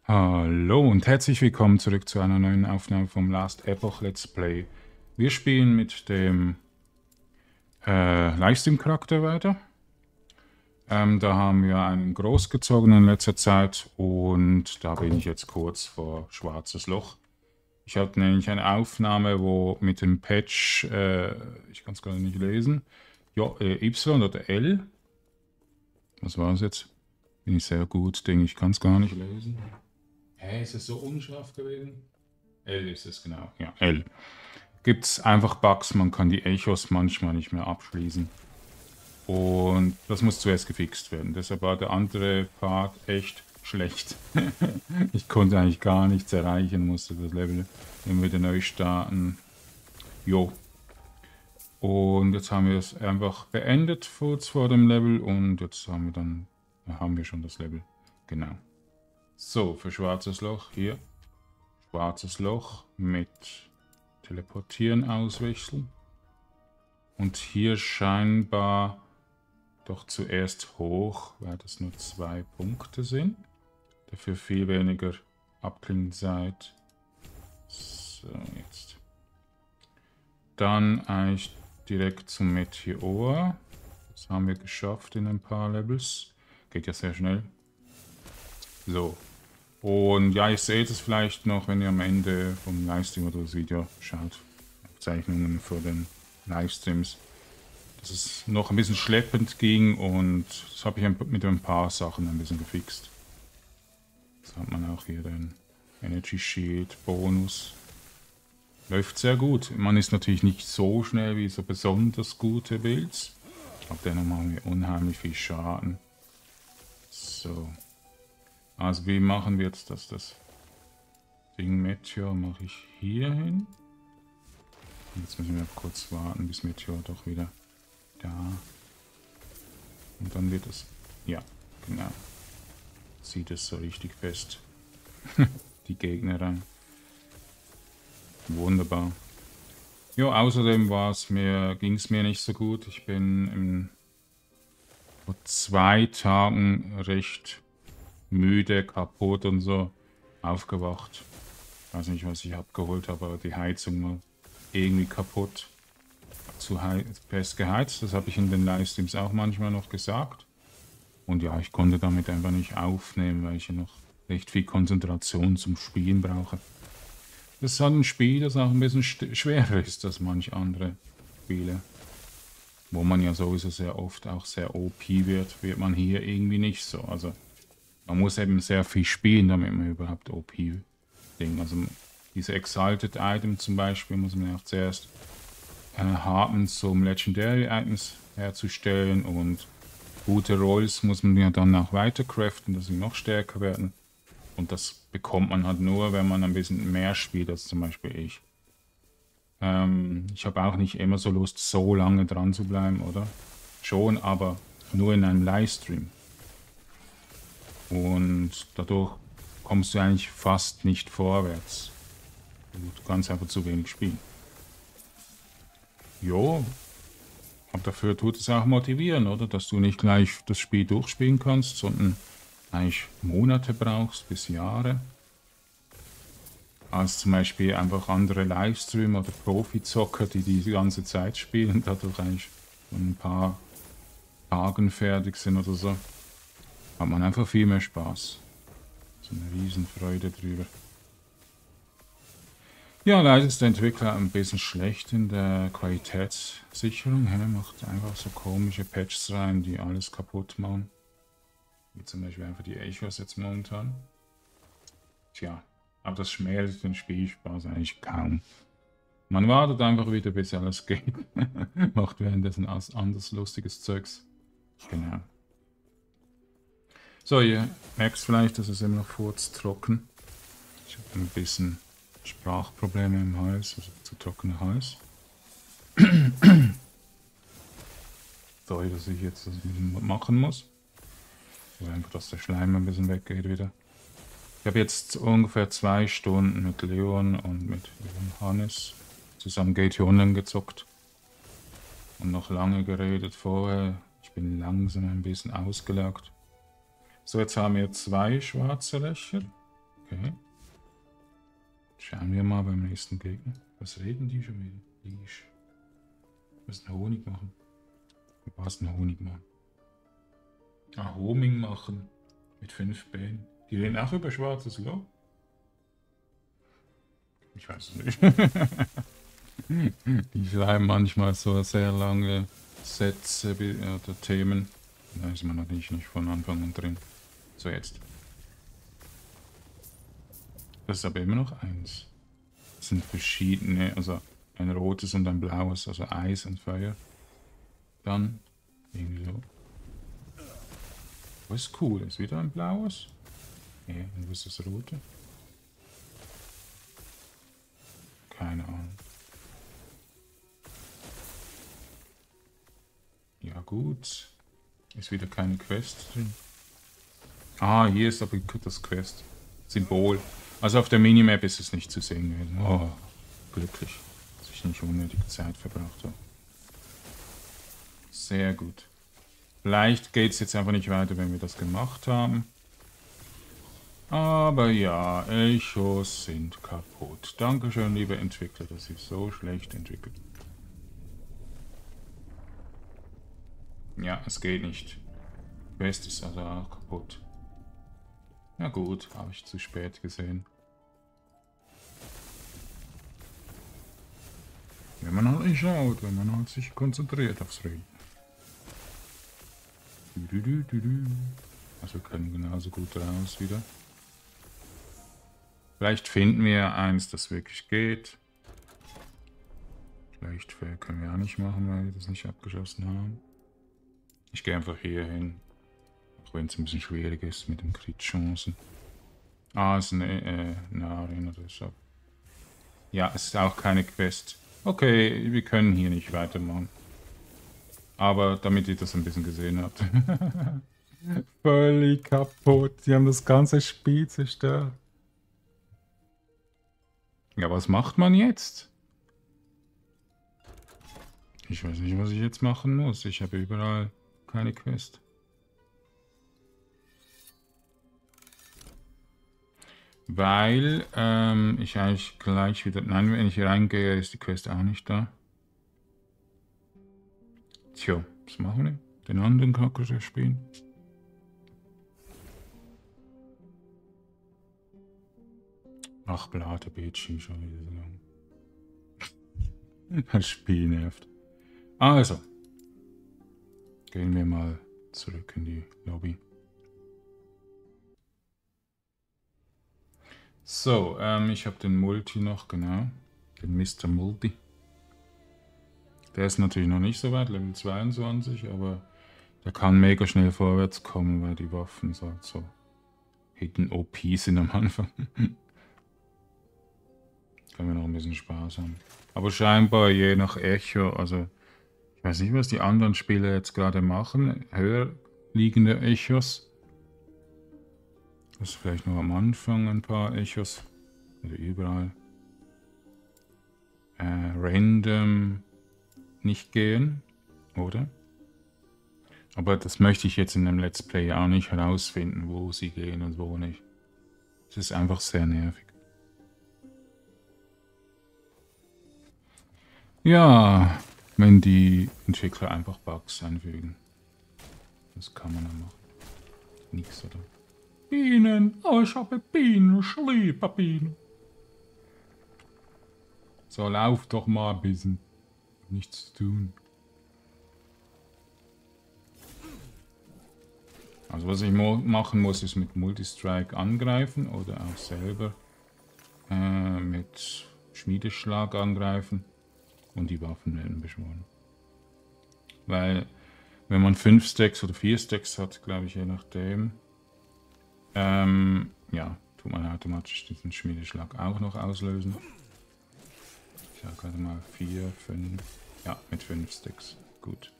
Hallo und herzlich willkommen zurück zu einer neuen Aufnahme vom Last Epoch Let's Play. Wir spielen mit dem Livestream-Charakter weiter. Da haben wir einen großgezogenen in letzter Zeit und da bin ich jetzt kurz vor Schwarzes Loch. Ich hatte nämlich eine Aufnahme, wo mit dem Patch, ich kann es gerade nicht lesen, Y oder L. Was war es jetzt? Bin ich sehr gut, denke ich, kann es gar nicht lesen. Hä, ist es so unscharf gewesen? L ist es genau, ja, L. Gibt es einfach Bugs, man kann die Echos manchmal nicht mehr abschließen. Und das muss zuerst gefixt werden. Deshalb war der andere Part echt schlecht. Ich konnte eigentlich gar nichts erreichen, musste das Level immer wieder neu starten. Jo. Und jetzt haben wir es einfach beendet kurz vor dem Level und jetzt haben wir schon das Level. Genau. So, für Schwarzes Loch hier. Schwarzes Loch mit Teleportieren auswechseln. Und hier scheinbar doch zuerst hoch, weil das nur 2 Punkte sind. Dafür viel weniger Abklingzeit. So, jetzt. Dann eigentlich direkt zum Meteor. Das haben wir geschafft in ein paar Levels. Geht ja sehr schnell. So. Und ja, ihr seht es vielleicht noch, wenn ihr am Ende vom Livestream oder das Video schaut. Aufzeichnungen für den Livestreams. Dass es noch ein bisschen schleppend ging und das habe ich mit ein paar Sachen ein bisschen gefixt. Jetzt hat man auch hier den Energy Shield Bonus. Läuft sehr gut. Man ist natürlich nicht so schnell wie so besonders gute Builds. Aber dennoch machen wir unheimlich viel Schaden. So. Also wie machen wir jetzt das? Das Ding Meteor mache ich hier hin. Jetzt müssen wir kurz warten, bis Meteor doch wieder da. Und dann wird es... Ja, genau. Zieht es so richtig fest. Die Gegner rein. Wunderbar. Ja, außerdem ging es mir nicht so gut. Ich bin vor 2 Tagen recht müde, kaputt und so aufgewacht. Ich weiß nicht, was ich abgeholt habe, aber die Heizung war irgendwie kaputt. Zu fest geheizt, das habe ich in den Livestreams auch manchmal noch gesagt. Und ja, ich konnte damit einfach nicht aufnehmen, weil ich ja noch recht viel Konzentration zum Spielen brauche. Das ist halt ein Spiel, das auch ein bisschen schwerer ist als manche andere Spiele. Wo man ja sowieso sehr oft auch sehr OP wird man hier irgendwie nicht so. Also man muss eben sehr viel spielen, damit man überhaupt OP-Ding. Also diese Exalted Item zum Beispiel muss man ja auch zuerst haben, um Legendary Items herzustellen, und gute Rolls muss man ja dann auch weiter craften, dass sie noch stärker werden. Und das bekommt man halt nur, wenn man ein bisschen mehr spielt als zum Beispiel ich. Ich habe auch nicht immer so Lust, so lange dran zu bleiben, oder? Schon, aber nur in einem Livestream. Und dadurch kommst du eigentlich fast nicht vorwärts. Du kannst einfach zu wenig spielen. Jo, aber dafür tut es auch motivieren, oder? Dass du nicht gleich das Spiel durchspielen kannst, sondern eigentlich Monate brauchst bis Jahre. Als zum Beispiel einfach andere Livestreamer oder Profizocker, die ganze Zeit spielen und dadurch eigentlich in ein paar Tagen fertig sind oder so. Hat man einfach viel mehr Spaß. So eine Riesenfreude drüber. Ja, leider ist der Entwickler ein bisschen schlecht in der Qualitätssicherung. Er macht einfach so komische Patches rein, die alles kaputt machen. Wie zum Beispiel einfach die Echos jetzt momentan. Tja, aber das schmälert den Spielspaß eigentlich kaum. Man wartet einfach wieder, bis alles geht. Macht währenddessen anderes lustiges Zeugs. Genau. So, ihr merkt vielleicht, dass es immer noch furztrocken. Ich habe ein bisschen Sprachprobleme im Hals, also zu trockener Hals. Sorry, dass ich jetzt das ein bisschen machen muss. Oder einfach, dass der Schleim ein bisschen weggeht wieder. Ich habe jetzt ungefähr 2 Stunden mit Leon und mit Hannes zusammen Gate Online gezockt. Und noch lange geredet vorher. Ich bin langsam ein bisschen ausgelaugt. So, jetzt haben wir 2 schwarze Löcher. Okay. Schauen wir mal beim nächsten Gegner. Was reden die schon wieder? Die müssen Honig machen. Was ein Honig machen? Ah, Homing machen. Mit 5 Beinen. Die reden auch über schwarzes Loch? Ich weiß es nicht. Die schreiben manchmal so sehr lange Sätze oder Themen. Da ist man natürlich nicht von Anfang an drin. So, jetzt. Das ist aber immer noch eins. Das sind verschiedene, also ein rotes und ein blaues, also Eis und Feuer. Dann irgendwie so. Was ist cool? Ist wieder ein blaues? Ja, und wo ist das rote? Keine Ahnung. Ja gut. Ist wieder keine Quest drin. Ah, hier ist aber das Quest. Symbol. Also auf der Minimap ist es nicht zu sehen gewesen. Oh, glücklich, dass ich nicht unnötige Zeit verbracht habe. Sehr gut. Vielleicht geht es jetzt einfach nicht weiter, wenn wir das gemacht haben. Aber ja, Echos sind kaputt. Dankeschön, liebe Entwickler, dass ihr so schlecht entwickelt. Ja, es geht nicht. Quest ist also auch kaputt. Na gut, habe ich zu spät gesehen. Wenn man halt nicht schaut, wenn man halt sich konzentriert aufs Reden. Also wir können genauso gut raus wieder. Vielleicht finden wir eins, das wirklich geht. Vielleicht können wir auch nicht machen, weil wir das nicht abgeschossen haben. Ich gehe einfach hier hin. Auch wenn es ein bisschen schwierig ist mit den Crit-Chancen. Ah, es ist eine Arena deshalb. Ja, es ist auch keine Quest. Okay, wir können hier nicht weitermachen. Aber damit ihr das ein bisschen gesehen habt. Völlig kaputt. Die haben das ganze Spiel zerstört. Ja, was macht man jetzt? Ich weiß nicht, was ich jetzt machen muss. Ich habe überall keine Quest. Weil ich eigentlich gleich wieder... Nein, wenn ich hier reingehe, ist die Quest auch nicht da. Tja, was machen wir? Den anderen Kacker spielen. Ach, Blate Betschi, schon wieder so lang. Das Spiel nervt. Also. Gehen wir mal zurück in die Lobby. So, ich habe den Multi noch, genau. Den Mr. Multi. Der ist natürlich noch nicht so weit, Level 22, aber der kann mega schnell vorwärts kommen, weil die Waffen so Hidden OP sind am Anfang. Können wir noch ein bisschen Spaß haben. Aber scheinbar je nach Echo, also ich weiß nicht, was die anderen Spieler jetzt gerade machen. Höher liegende Echos. Das ist vielleicht noch am Anfang ein paar Echos. Oder überall. Random nicht gehen, oder? Aber das möchte ich jetzt in einem Let's Play auch nicht herausfinden, wo sie gehen und wo nicht. Es ist einfach sehr nervig. Ja, wenn die Entwickler einfach Bugs einfügen. Das kann man dann machen. Nichts, oder? Bienen! Oh, ich habe Bienen! Ich liebe Bienen! So, lauf doch mal ein bisschen. Nichts zu tun. Also was ich machen muss, ist mit Multistrike angreifen oder auch selber mit Schmiedeschlag angreifen und die Waffen werden beschworen. Weil wenn man 5 Stacks oder 4 Stacks hat, glaube ich, je nachdem, ja, tut man automatisch diesen Schmiedeschlag auch noch auslösen. Ich sage gerade mal 4, 5, ja, mit 5 Stacks, gut.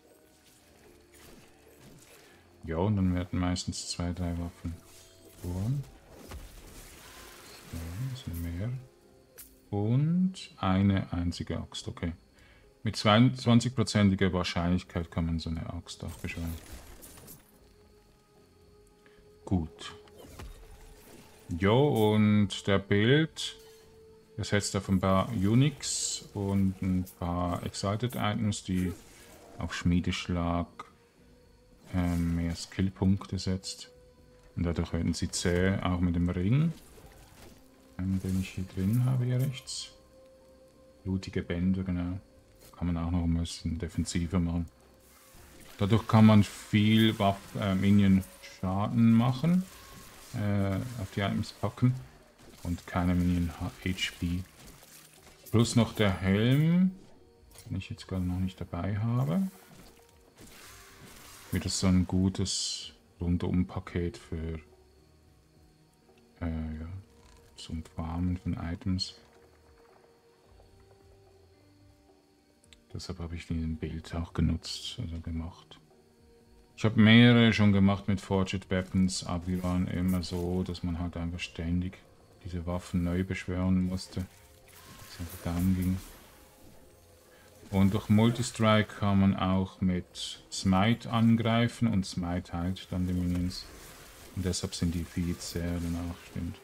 Ja, und dann werden meistens 2, 3 Waffen beschworen. So, das sind mehr. Und eine einzige Axt, okay. Mit 20%iger Wahrscheinlichkeit kann man so eine Axt auch beschwören. Gut. Jo, und der Bild, das setzt auf ein paar Unix und ein paar Exalted Items, die auf Schmiedeschlag mehr Skillpunkte setzt. Und dadurch werden sie zäh, auch mit dem Ring, den ich hier drin habe, hier rechts. Blutige Bänder, genau. Kann man auch noch ein bisschen defensiver machen. Dadurch kann man viel Minion-Schaden machen, auf die Items packen und keine Minion-HP. Plus noch der Helm, den ich jetzt gerade noch nicht dabei habe. Wird das so ein gutes Rundum-Paket für ja, zum Farmen von Items. Deshalb habe ich den Bild auch genutzt, also gemacht. Ich habe mehrere schon gemacht mit Forged Weapons, aber die waren immer so, dass man halt einfach ständig diese Waffen neu beschwören musste, dass es einfach down ging. Und durch Multistrike kann man auch mit Smite angreifen und Smite heilt dann die Minions. Und deshalb sind die viel zäher danach, stimmt.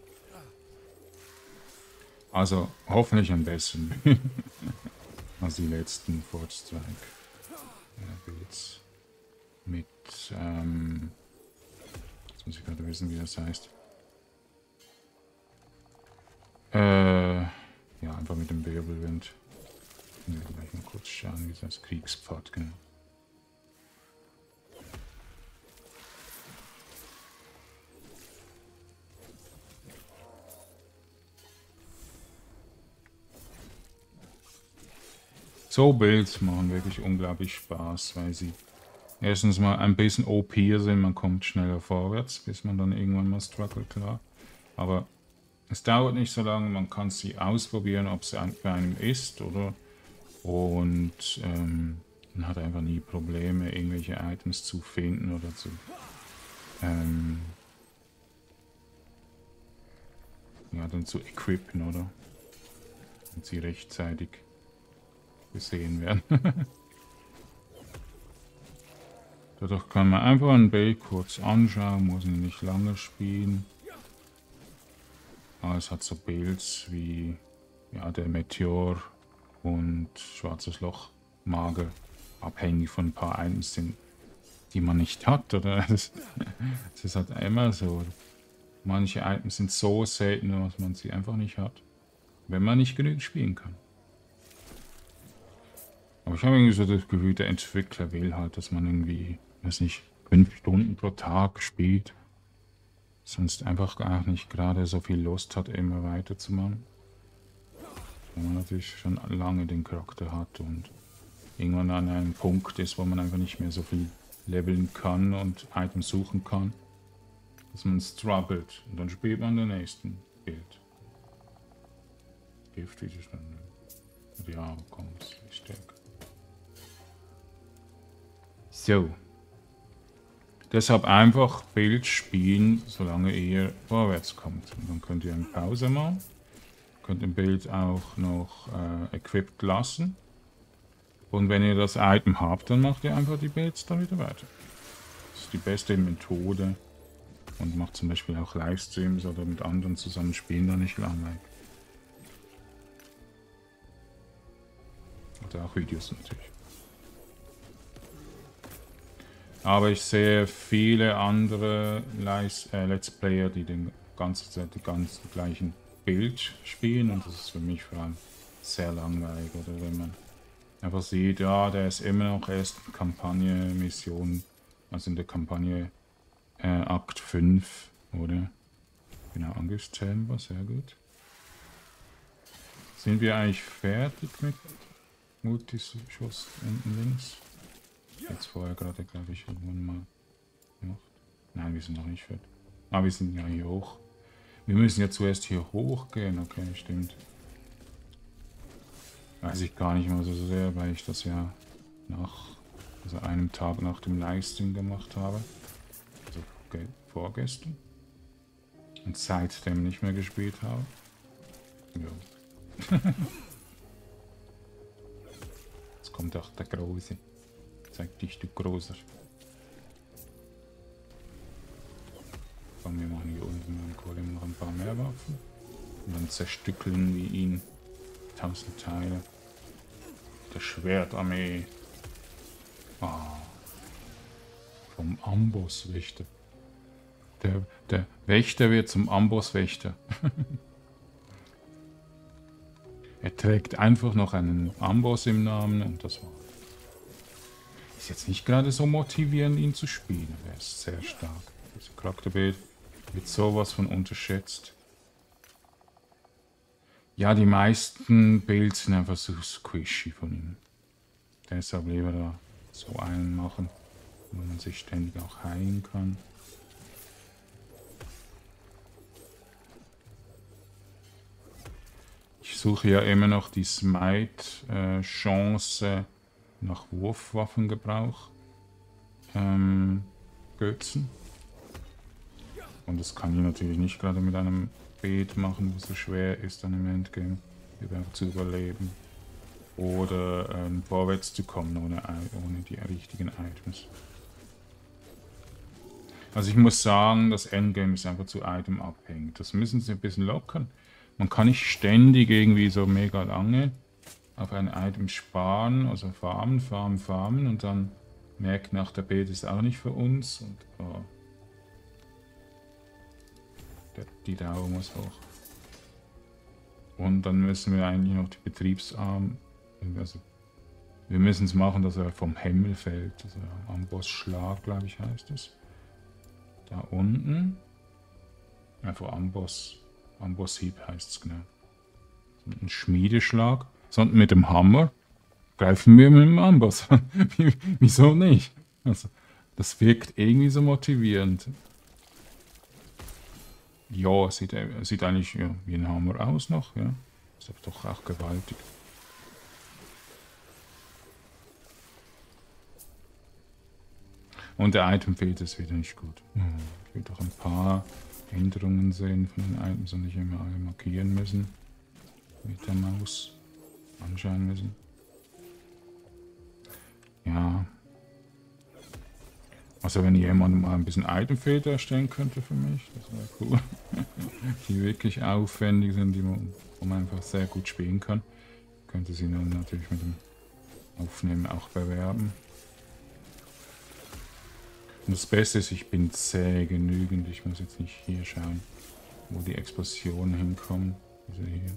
Also hoffentlich ein bisschen als die letzten Forged Strike Builds. Mit, jetzt muss ich gerade wissen, wie das heißt. Ja, einfach mit dem Wirbelwind. Ich will gleich mal kurz schauen, wie das heißt. Kriegspfad, genau. So Builds machen wirklich unglaublich Spaß, weil sie erstens mal ein bisschen OP sind, man kommt schneller vorwärts, bis man dann irgendwann mal struggelt, klar. Aber es dauert nicht so lange, man kann sie ausprobieren, ob es für einen ist, oder? Und man hat einfach nie Probleme, irgendwelche Items zu finden oder zu ja, dann zu equippen, oder? Und sie rechtzeitig gesehen werden. Dadurch kann man einfach ein Bild kurz anschauen, muss ihn nicht lange spielen. Aber es hat so Builds wie ja, der Meteor und Schwarzes Loch Mager, abhängig von ein paar Items sind, die man nicht hat, oder? Das ist halt immer so. Manche Items sind so selten, dass man sie einfach nicht hat, wenn man nicht genügend spielen kann. Aber ich habe irgendwie so das Gefühl, der Entwickler will halt, dass man irgendwie, weiß nicht, 5 Stunden pro Tag spielt. Sonst einfach gar nicht gerade so viel Lust hat, immer weiterzumachen. Wenn man natürlich schon lange den Charakter hat und irgendwann an einem Punkt ist, wo man einfach nicht mehr so viel leveln kann und Items suchen kann, dass man struggelt. Und dann spielt man den nächsten Bild. Giftwiderstand. Ja, komm, ist stärker. So. Deshalb einfach Bild spielen, solange ihr vorwärts kommt. Und dann könnt ihr eine Pause machen. Könnt im Bild auch noch equipped lassen. Und wenn ihr das Item habt, dann macht ihr einfach die Builds dann wieder weiter. Das ist die beste Methode. Und macht zum Beispiel auch Livestreams oder mit anderen zusammen spielen, dann nicht langweilig. Oder auch Videos natürlich. Aber ich sehe viele andere Let's Player, die die ganze Zeit die gleichen Bild spielen. Und das ist für mich vor allem sehr langweilig. Oder wenn man einfach sieht, ja, der ist immer noch erst in Kampagne, Mission, also in der Kampagne Akt 5, oder? Genau, angestellt war sehr gut. Sind wir eigentlich fertig mit Multischuss unten links? Jetzt vorher gerade, glaube ich, irgendwann mal gemacht. Nein, wir sind noch nicht fertig. Ah, wir sind ja hier hoch. Wir müssen ja zuerst hier hochgehen. Okay, stimmt. Weiß ich gar nicht mal so sehr, weil ich das ja also einem Tag nach dem Livestream gemacht habe. Also vorgestern. Und seitdem nicht mehr gespielt habe. Ja. Jetzt kommt auch der Große. Zeig dich, du Großer. Komm, wir machen hier unten einen Golem ran. paar mehr Waffen. Und dann zerstückeln wir ihn 1000 Teile. Der Schwertarmee. Ah. Vom Ambosswächter. Der Wächter wird zum Ambosswächter. Er trägt einfach noch einen Amboss im Namen und das war's. Ist jetzt nicht gerade so motivierend, ihn zu spielen. Er ist sehr stark. Dieser Charakterbild wird sowas von unterschätzt. Ja, die meisten Builds sind einfach so squishy von ihm. Deshalb lieber da so einen machen, wo man sich ständig auch heilen kann. Ich suche ja immer noch die Smite-Chance nach Wurfwaffengebrauch. Götzen. Und das kann ich natürlich nicht gerade mit einem Beet machen, wo es so schwer ist, dann im Endgame überhaupt zu überleben. Oder vorwärts zu kommen ohne die richtigen Items. Also ich muss sagen, das Endgame ist einfach zu itemabhängig. Das müssen sie ein bisschen lockern. Man kann nicht ständig irgendwie so mega lange auf ein Item sparen, also farmen und dann merkt nach der Beta ist auch nicht für uns und oh, die Dauer muss hoch. Und dann müssen wir eigentlich noch die Betriebsarm, also wir müssen es machen, dass er vom Himmel fällt, also Ambossschlag, glaube ich, heißt es. Da unten, einfach Ambosshieb heißt es genau. Ein Schmiedeschlag, sondern mit dem Hammer greifen wir mit dem Amboss an. Wieso nicht? Also, das wirkt irgendwie so motivierend. Ja, sieht eigentlich ja, wie ein Hammer aus noch, ja. Ist aber doch auch gewaltig. Und der Item fehlt es wieder nicht gut. Ich will doch ein paar Änderungen sehen von den Items und nicht immer alle markieren müssen. Mit der Maus anschauen müssen. Ja. Also wenn jemand mal ein bisschen Itemfilter erstellen könnte für mich, das wäre cool. Die wirklich aufwendig sind, wo man einfach sehr gut spielen kann. Könnte sie dann natürlich mit dem Aufnehmen auch bewerben. Und das Beste ist, ich bin zäh genügend. Ich muss jetzt nicht hier schauen, wo die Explosionen hinkommen. Also hier.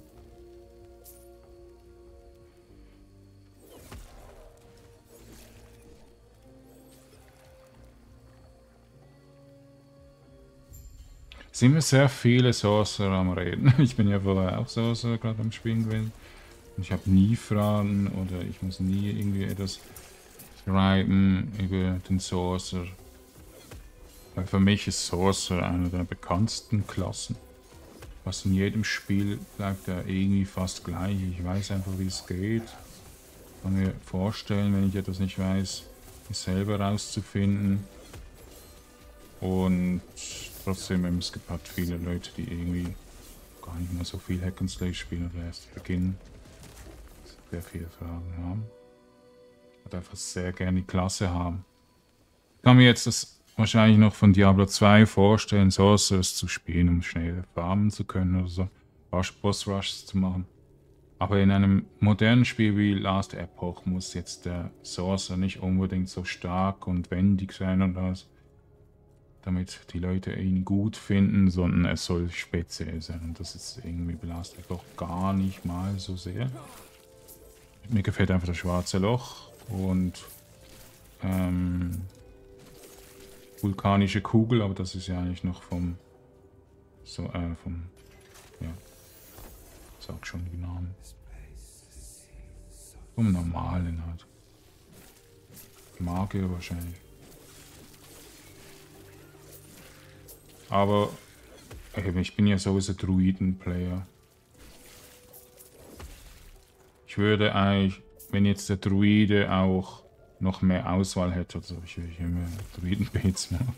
Sind wir sehr viele Sorcerer am Reden. Ich bin ja vorher auch Sorcerer gerade am Spielen gewesen. Und ich habe nie Fragen oder ich muss nie irgendwie etwas schreiben über den Sorcerer. Weil für mich ist Sorcerer eine der bekanntesten Klassen. Fast in jedem Spiel bleibt er irgendwie fast gleich. Ich weiß einfach, wie es geht. Ich kann mir vorstellen, wenn ich etwas nicht weiß, es selber rauszufinden. Und trotzdem, es gibt halt viele Leute, die irgendwie gar nicht mehr so viel Hack and Slay spielen oder erst beginnen. Sehr viele Fragen haben. Ich würde einfach sehr gerne die Klasse haben. Ich kann mir jetzt das wahrscheinlich noch von Diablo 2 vorstellen, Sorcerers zu spielen, um schnell farmen zu können oder so. Boss Rushs zu machen. Aber in einem modernen Spiel wie Last Epoch muss jetzt der Sorcerer nicht unbedingt so stark und wendig sein und alles, damit die Leute ihn gut finden, sondern es soll speziell sein. Und das ist irgendwie belastet doch gar nicht mal so sehr. Mir gefällt einfach das schwarze Loch und vulkanische Kugel, aber das ist ja eigentlich noch vom ja, sag schon die Namen. Vom normalen halt. Magier wahrscheinlich. Aber ich bin ja sowieso Druiden-Player. Ich würde eigentlich, wenn jetzt der Druide auch noch mehr Auswahl hätte, also ich würde immer Druiden-Beats machen.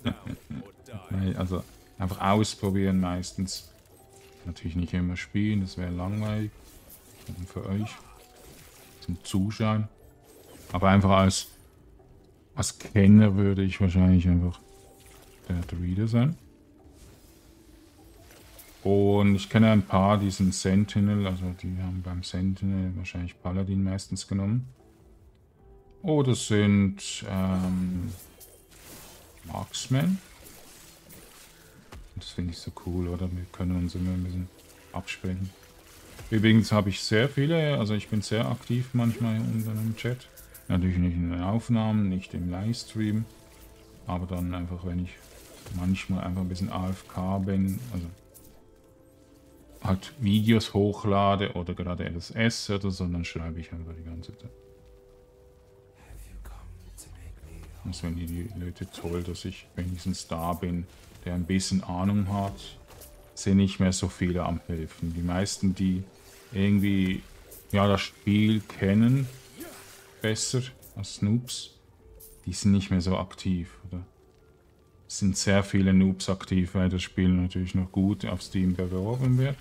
Also einfach ausprobieren meistens. Natürlich nicht immer spielen, das wäre langweilig. Für euch. Zum Zuschauen. Aber einfach als Kenner würde ich wahrscheinlich einfach der Druide sein. Und ich kenne ein paar, die sind Sentinel, also die haben beim Sentinel wahrscheinlich Paladin meistens genommen. Oder sind Marksman. Das finde ich so cool, oder? Wir können uns immer ein bisschen absprechen. Übrigens habe ich sehr viele, also ich bin sehr aktiv manchmal in unserem Chat. Natürlich nicht in den Aufnahmen, nicht im Livestream, aber dann einfach, wenn ich manchmal einfach ein bisschen AFK bin, also halt Videos hochlade oder gerade LSS oder so, dann schreibe ich einfach die ganze Zeit. Das finden die Leute toll, dass ich wenigstens da bin, der ein bisschen Ahnung hat. Sind nicht mehr so viele am Helfen. Die meisten, die irgendwie ja das Spiel kennen, besser als Noobs, die sind nicht mehr so aktiv. Oder? Es sind sehr viele Noobs aktiv, weil das Spiel natürlich noch gut auf Steam beworben wird.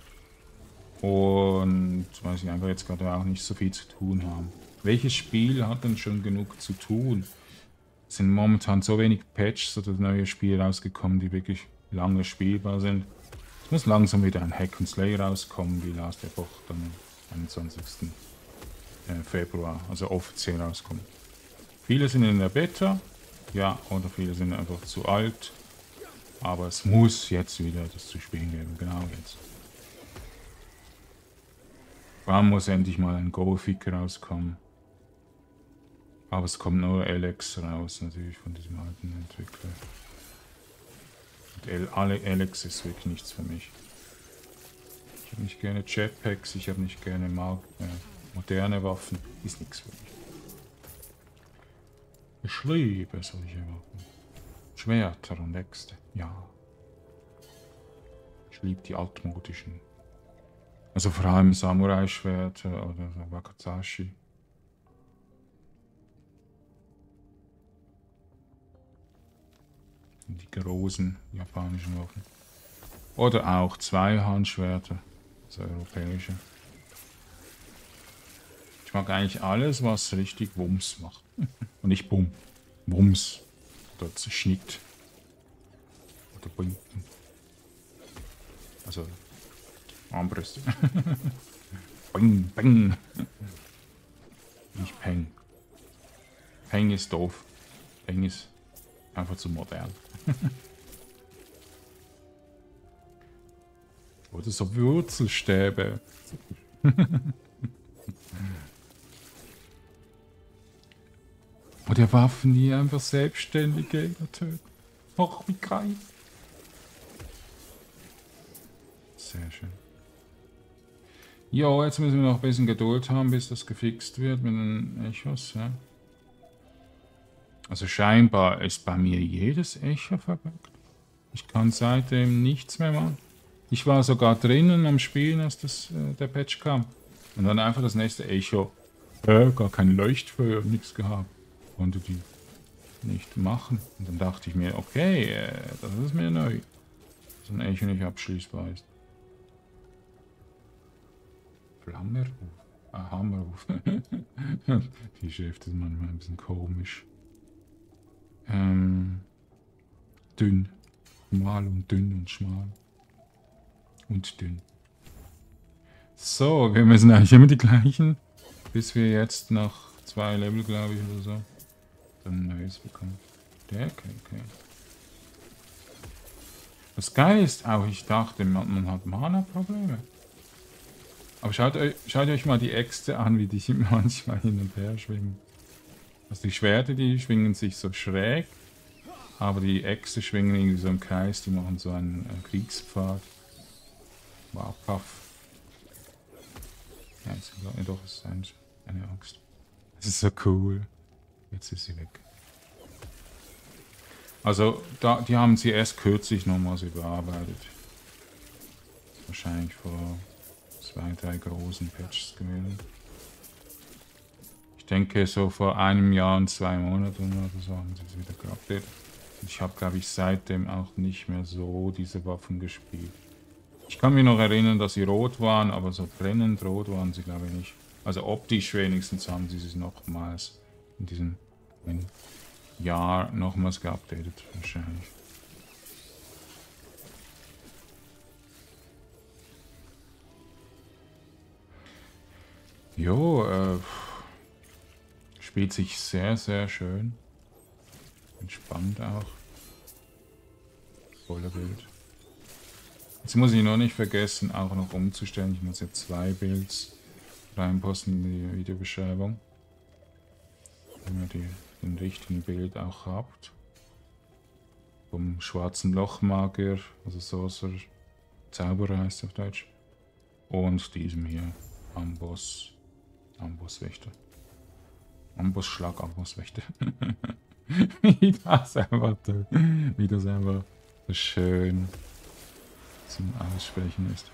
Und weil sie einfach jetzt gerade auch nicht so viel zu tun haben. Welches Spiel hat denn schon genug zu tun? Es sind momentan so wenig Patches oder neue Spiele rausgekommen, die wirklich lange spielbar sind. Es muss langsam wieder ein Hack and Slay rauskommen, wie Last Epoch dann am 21. Februar, also offiziell rauskommen. Viele sind in der Beta, ja, oder viele sind einfach zu alt. Aber es muss jetzt wieder das zu spielen geben, genau jetzt. Vor allem muss endlich mal ein Go-Fick rauskommen. Aber es kommt nur Alex raus, natürlich von diesem alten Entwickler. Und Alex ist wirklich nichts für mich. Ich habe nicht gerne Jetpacks, ich habe nicht gerne moderne Waffen. Ist nichts für mich. Ich liebe solche Waffen. Schwerter und Äxte, ja. Ich liebe die altmodischen. Also vor allem Samurai-Schwerter oder so Wakazashi. Die großen japanischen Waffen. Oder auch Zweihandschwerter, also europäische. Ich mag eigentlich alles, was richtig Wumms macht. Und nicht Bumm. Wumms. Oder Schnitt. Oder Bunten. Also Armbrüste. Bang, bang. Nicht Peng. Peng ist doof. Peng ist einfach zu modern. Oder so Wurzelstäbe. Oder Waffen, die einfach selbstständig Gegner töten. Och, wie geil. Sehr schön. Jo, jetzt müssen wir noch ein bisschen Geduld haben, bis das gefixt wird mit den Echos. Ja. Also scheinbar ist bei mir jedes Echo verbuggt. Ich kann seitdem nichts mehr machen. Ich war sogar drinnen am Spielen, als der Patch kam. Und dann einfach das nächste Echo. Gar kein Leuchtfeuer, nichts gehabt. Konnte die nicht machen. Und dann dachte ich mir, okay, das ist mir neu. Dass ein Echo nicht abschließbar ist. Flammerruf. Hammerruf. Die Schrift ist manchmal ein bisschen komisch. Dünn. Schmal und dünn und schmal. Und dünn. So, wir müssen eigentlich immer die gleichen. Bis wir jetzt nach 2 Level, glaube ich, oder so, dann ein neues bekommen. Der, okay. Das Geile ist auch, ich dachte, man hat Mana-Probleme. Aber schaut euch mal die Äxte an, wie die manchmal hin und her schwingen. Also die Schwerter, die schwingen sich so schräg, aber die Äxte schwingen irgendwie so im Kreis, die machen so einen Kriegspfad. Wow, Puff. Ja, doch, es ist eine Axt. Das ist so cool. Jetzt ist sie weg. Also, die haben sie erst kürzlich nochmals überarbeitet. Wahrscheinlich vor 2, 3 großen Patches gewesen. Ich denke, so vor einem Jahr und 2 Monaten oder so haben sie es wieder geupdatet. Ich habe, glaube ich, seitdem auch nicht mehr so diese Waffen gespielt. Ich kann mich noch erinnern, dass sie rot waren, aber so brennend rot waren sie, glaube ich, nicht. Also optisch wenigstens haben sie es nochmals in diesem Jahr nochmals geupdatet, wahrscheinlich. Jo, spielt sich sehr, sehr schön. Entspannt auch. Voller Bild. Jetzt muss ich noch nicht vergessen, auch noch umzustellen. Ich muss jetzt 2 Builds reinposten in die Videobeschreibung. Wenn ihr den richtigen Bild auch habt. Vom schwarzen Lochmagier, also Sorcerer, Zauberer heißt es auf Deutsch. Und diesem hier, Ambosswächter. Ambossschlag, Ambosswächter. Wie das einfach so schön zum Aussprechen ist.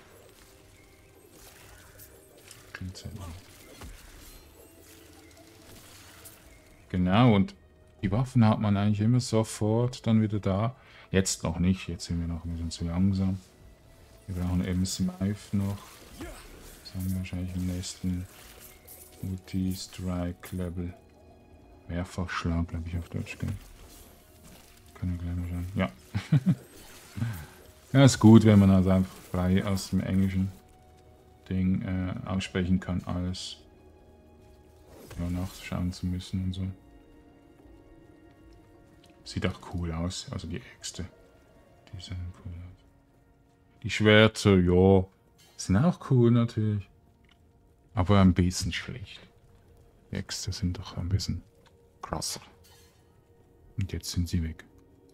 Genau, und die Waffen hat man eigentlich immer sofort dann wieder da. Jetzt noch nicht, jetzt sind wir noch ein bisschen zu langsam. Wir brauchen eben Smythe noch. Das haben wir wahrscheinlich im nächsten Multi-Strike-Level. Mehrfachschlag, glaube ich, auf Deutsch, gell? Können wir gleich mal schauen. Ja. Ja, ist gut, wenn man also einfach frei aus dem englischen Ding aussprechen kann, alles ja, nachschauen zu müssen und so. Sieht auch cool aus, also die Äxte. Die sehen cool aus. Die Schwerter, ja, sind auch cool natürlich. Aber ein bisschen schlicht. Die Äxte sind doch ein bisschen krasser. Und jetzt sind sie weg.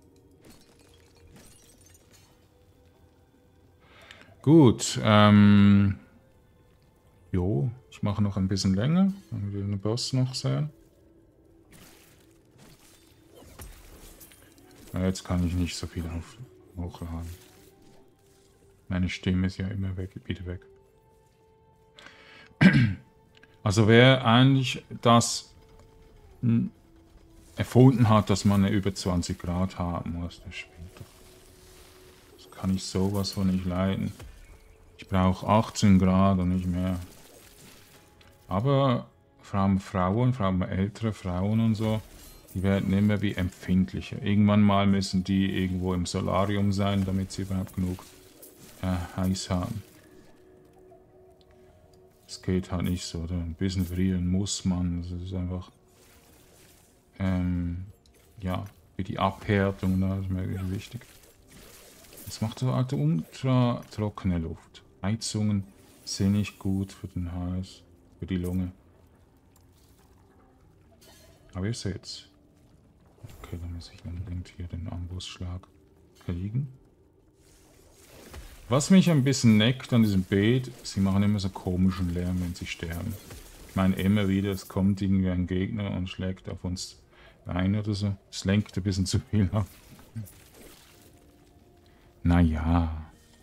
Gut, jo, ich mache noch ein bisschen länger, dann will den Boss noch sehen. Ja, jetzt kann ich nicht so viel hochladen. Meine Stimme ist ja immer wieder weg. Also wer eigentlich das erfunden hat, dass man eine über 20 Grad haben muss, der spinnt doch. Das kann ich sowas von nicht leiden. Ich brauche 18 Grad und nicht mehr. Aber vor allem Frauen, vor allem ältere Frauen und so, die werden immer wie empfindlicher. Irgendwann mal müssen die irgendwo im Solarium sein, damit sie überhaupt genug heiß haben. Es geht halt nicht so, oder? Ein bisschen frieren muss man. Das ist einfach, ja, für die Abhärtung, das ist mir wichtig. Das macht so eine ultra trockene Luft. Heizungen sind nicht gut für den Hals, für die Lunge. Aber ihr seht's. Okay, dann muss ich unbedingt hier den Ambossschlag kriegen. Was mich ein bisschen neckt an diesem Beet, sie machen immer so komischen Lärm, wenn sie sterben. Ich meine immer wieder, es kommt irgendwie ein Gegner und schlägt auf uns ein oder so. Es lenkt ein bisschen zu viel ab. Naja.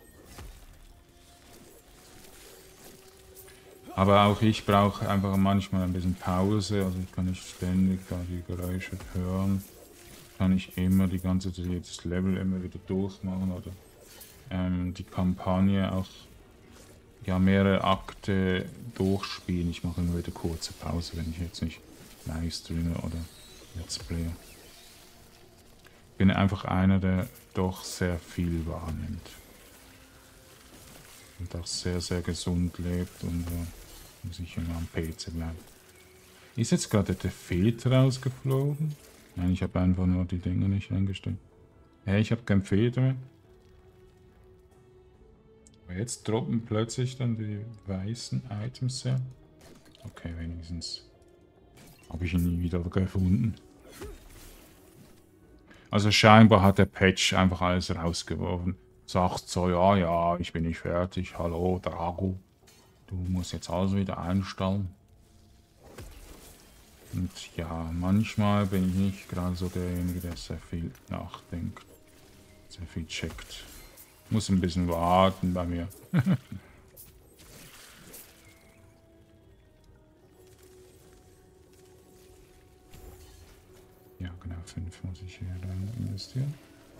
Aber auch ich brauche einfach manchmal ein bisschen Pause. Also ich kann nicht ständig da die Geräusche hören. Kann ich immer die ganze Zeit jedes Level immer wieder durchmachen oder die Kampagne auch ja mehrere Akte durchspielen. Ich mache immer wieder kurze Pause, wenn ich jetzt nicht live streame oder Let's Play. Ich bin einfach einer, der doch sehr viel wahrnimmt. Und auch sehr, sehr gesund lebt und muss ich immer am PC bleiben. Ist jetzt gerade der Filter rausgeflogen? Nein, ich habe einfach nur die Dinger nicht eingestellt. Hey, ich habe keinen Filter mehr. Aber jetzt droppen plötzlich dann die weißen Items her. Okay, wenigstens habe ich ihn nie wieder gefunden. Also scheinbar hat der Patch einfach alles rausgeworfen. Sagt so, ja, ja, ich bin nicht fertig. Hallo, Drago. Du musst jetzt alles wieder einstellen. Und ja, manchmal bin ich nicht gerade so derjenige, der sehr viel nachdenkt. Sehr viel checkt. Muss ein bisschen warten bei mir. Ja, genau, 5 muss ich hier rein investieren.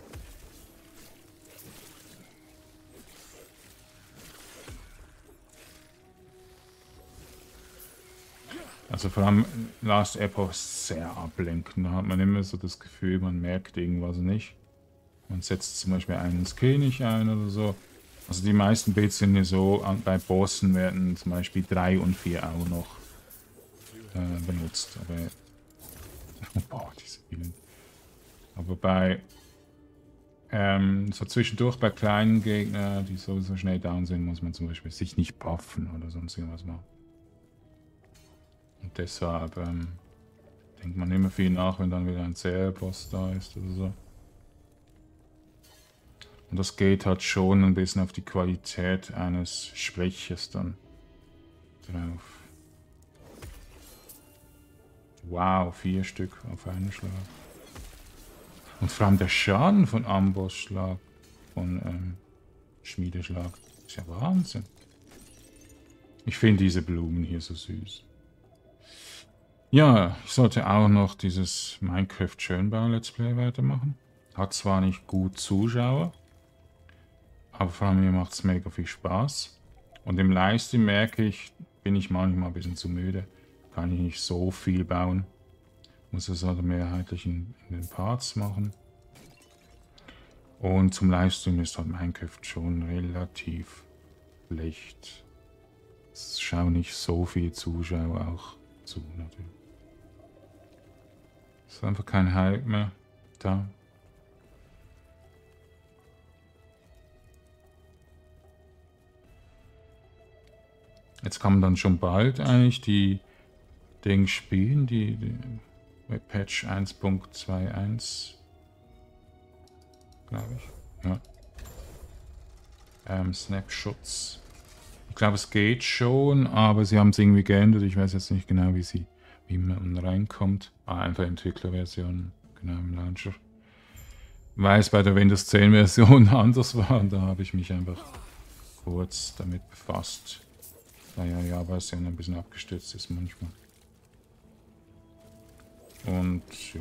Also vor allem Last Epoch ist sehr ablenkend. Da hat man immer so das Gefühl, man merkt irgendwas nicht. Man setzt zum Beispiel einen Skill nicht ein oder so. Also die meisten Bits sind ja so, bei Bossen werden zum Beispiel 3 und 4 auch noch benutzt. Aber, oh, boah, diese Bilder. Aber bei so zwischendurch bei kleinen Gegnern, die sowieso schnell down sind, muss man zum Beispiel sich nicht buffen oder sonst irgendwas machen. Und deshalb denkt man immer viel nach, wenn dann wieder ein CR-Boss da ist oder so. Und das geht halt schon ein bisschen auf die Qualität eines Sprechers dann drauf. Wow, 4 Stück auf einen Schlag. Und vor allem der Schaden von Ambossschlag, von Schmiedeschlag, ist ja Wahnsinn. Ich finde diese Blumen hier so süß. Ja, ich sollte auch noch dieses Minecraft Schönbau Let's Play weitermachen. Hat zwar nicht gut Zuschauer, aber vor allem mir macht es mega viel Spaß. Und im Livestream merke ich, bin ich manchmal ein bisschen zu müde. Kann ich nicht so viel bauen. Muss es also mehrheitlich in den Parts machen. Und zum Livestream ist halt Minecraft schon relativ schlecht. Es schauen nicht so viele Zuschauer auch zu, natürlich. Es ist einfach kein Hype mehr da. Jetzt kann man dann schon bald eigentlich die Dinge spielen, die Patch 1.21, glaube ich. Ja. Snapshots. Ich glaube, es geht schon, aber sie haben es irgendwie geändert. Ich weiß jetzt nicht genau, wie man reinkommt. Einfach Entwicklerversion, genau im Launcher. Weil es bei der Windows 10 Version anders war und da habe ich mich einfach kurz damit befasst. Da ja Java-Version ein bisschen abgestürzt ist manchmal. Und ja,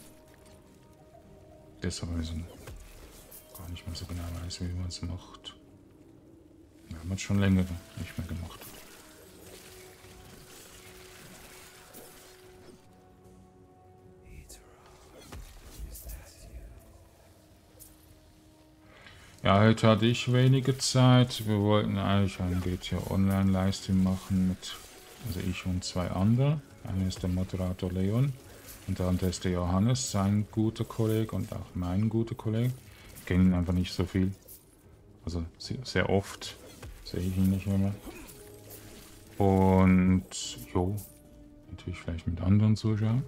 deshalb gar nicht mehr so genau weiß, wie man es macht. Wir haben es schon länger nicht mehr gemacht. Ja, heute hatte ich wenige Zeit. Wir wollten eigentlich einen GTA Online Livestream machen also ich und 2 andere. Einer ist der Moderator Leon und der andere ist der Johannes, sein guter Kollege und auch mein guter Kollege. Ich kenne ihn einfach nicht so viel. Also sehr oft sehe ich ihn nicht immer. Und jo, natürlich vielleicht mit anderen Zuschauern.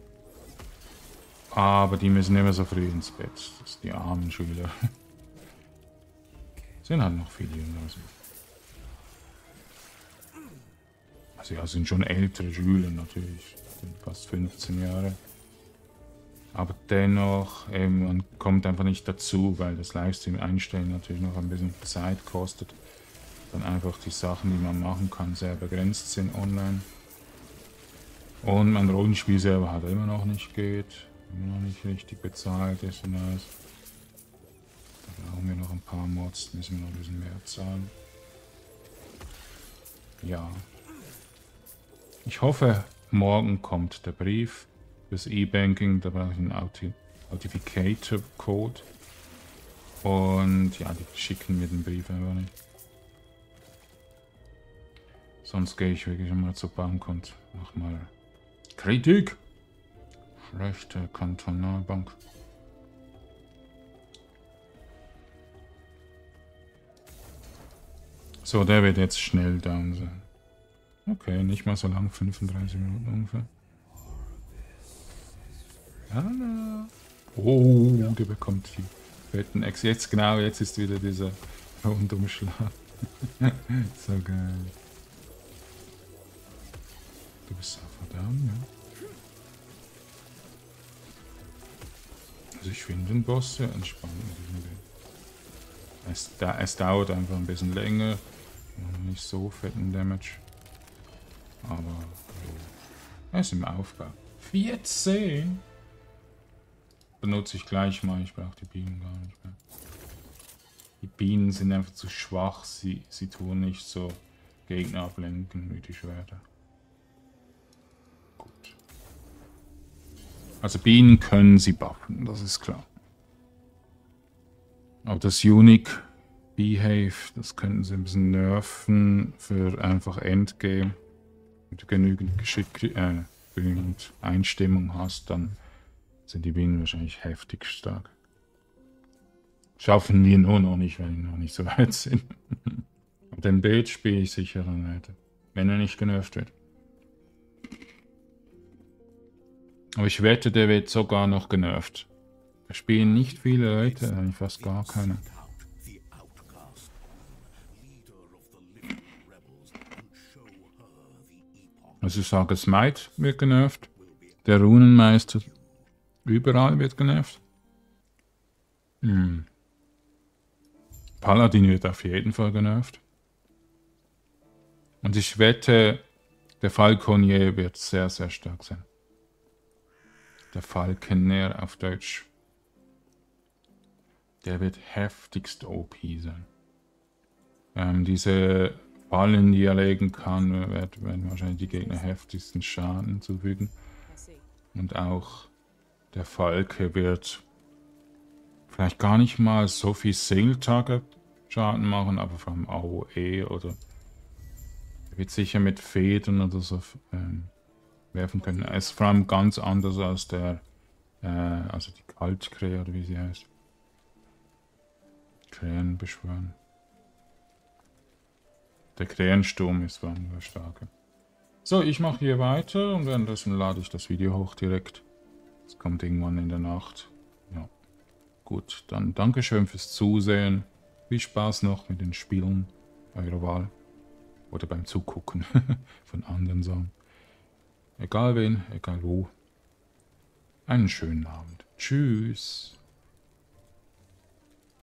Aber die müssen immer so früh ins Bett. Das sind die armen Schüler. Sind halt noch viele jünger. Also ja, sind schon ältere Schüler natürlich. Sind fast 15 Jahre. Aber dennoch, man kommt einfach nicht dazu, weil das Livestream einstellen natürlich noch ein bisschen Zeit kostet. Dann einfach die Sachen, die man machen kann, sehr begrenzt sind online. Und mein Rollenspiel selber halt immer noch nicht geht. Immer noch nicht richtig bezahlt ist und alles. Da brauchen wir noch ein paar Mods, müssen wir noch ein bisschen mehr zahlen. Ja. Ich hoffe, morgen kommt der Brief fürs E-Banking. Da brauche ich einen Authenticator-Code. Und ja, die schicken mir den Brief einfach nicht. Sonst gehe ich wirklich mal zur Bank und mach mal Kritik. Schlechte Kantonalbank. So, der wird jetzt schnell down sein. Okay, nicht mal so lang, 35 Minuten ungefähr. Hallo. Oh, der bekommt die fetten Ex. Jetzt genau, jetzt ist wieder dieser Rundumschlag. So geil. Du bist einfach down, ja. Also ich finde den Boss sehr entspannt mit diesem Bild. Es dauert einfach ein bisschen länger. Nicht so fetten Damage. Aber er ist im Aufbau. 14! Benutze ich gleich mal. Ich brauche die Bienen gar nicht mehr. Die Bienen sind einfach zu schwach. Sie tun nicht so Gegner ablenken wie die Schwerter. Gut. Also Bienen können sie buffen, das ist klar. Aber das Unique Behave, das könnten sie ein bisschen nerven für einfach Endgame. Wenn du genügend genügend Einstimmung hast, dann sind die Bienen wahrscheinlich heftig stark. Schaffen wir nur noch nicht, wenn die noch nicht so weit sind. Aber den Bild spiele ich sicher dann weiter, wenn er nicht genervt wird. Aber ich wette, der wird sogar noch genervt. Da spielen nicht viele Leute, eigentlich fast gar keine. Also ich sage, Smite wird genervt. Der Runenmeister überall wird genervt. Paladin wird auf jeden Fall genervt. Und ich wette, der Falconier wird sehr, sehr stark sein. Der Falkener auf Deutsch. Der wird heftigst OP sein. Diese Fallen, die er legen kann, werden wahrscheinlich die Gegner heftigsten Schaden zufügen. Und auch der Falke wird vielleicht gar nicht mal so viel Single-Target-Schaden machen, aber vor allem AOE oder er wird sicher mit Federn oder so werfen können. Er ist vor allem ganz anders als der, also die Kaltkrähe oder wie sie heißt. Krähen beschwören. Der Krähensturm ist vor allem der starke. So, ich mache hier weiter und währenddessen lade ich das Video hoch direkt. Es kommt irgendwann in der Nacht. Ja. Gut, dann Dankeschön fürs Zusehen. Viel Spaß noch mit den Spielen eurer Wahl. Oder beim Zugucken von anderen Sachen. Egal wen, egal wo. Einen schönen Abend. Tschüss.